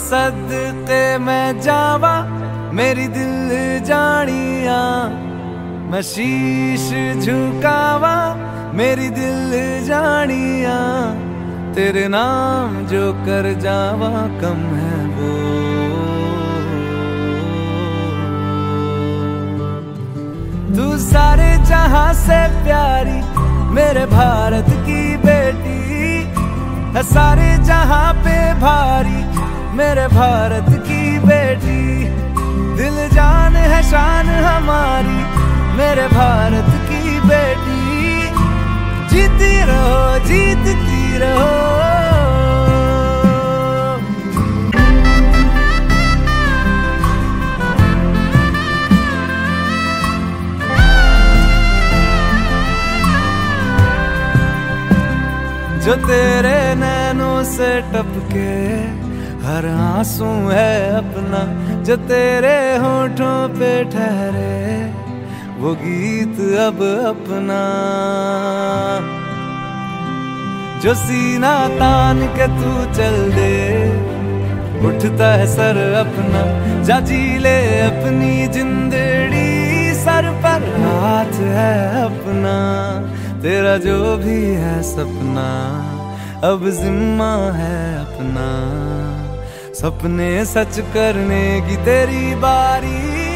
सदके मैं जावा मेरी दिल जानिया, मैं शीश झुकावा मेरी दिल जानिया, तेरे नाम जो कर जावा कम है वो। तू सारे जहां से प्यारी मेरे भारत की बेटी है, सारे जहां पे भारी मेरे भारत की बेटी, दिल जान है शान हमारी मेरे भारत की बेटी, जीती रहो जीतती रहो। जो तेरे नैनों से टपके हर आंसू है अपना, जो तेरे होठों पे ठहरे वो गीत अब अपना, जो सीना तान के तू चल दे उठता है सर अपना, जा जी ले अपनी जिंदड़ी, सर पर हाथ है अपना, तेरा जो भी है सपना अब जिम्मा है अपना, सपने सच करने की तेरी बारी।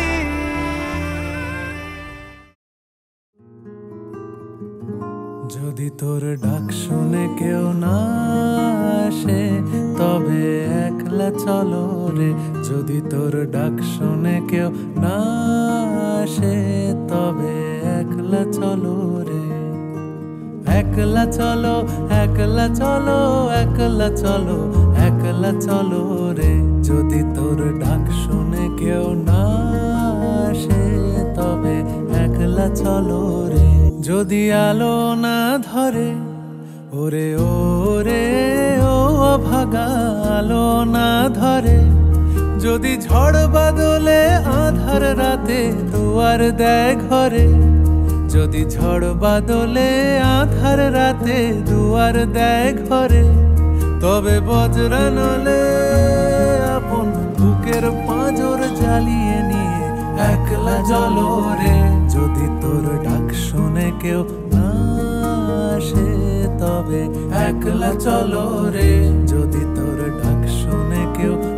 যদি তোর ডাক শুনে কেউ না আসে তবে একলা চলো রে, যদি তোর ডাক শুনে কেউ না আসে তবে একলা চলো রে, একলা চলো একলা চলো একলা চলো একলা চলো রে, যদি তোর ডাক শুনে কেউ না আসে তবে একলা চলো রে, যদি আলো না ধরে ওরে ওরে ও অভাগা আলো না ধরে, যদি ঝড় বাদলে আধার রাতে দুয়ার দেয় ঘরে, যদি ঝড় বাদলে আধার রাতে দুয়ার দেয় ঘরে, তবে বজ্রানলে আপন বুকের পাঁজর জ্বালিয়ে নিয়ে একলা চলো রে, যদি তোর ডাক শুনে কেউ না আসে তবে একলা চলো রে, যদি তোর ডাক শুনে কেউ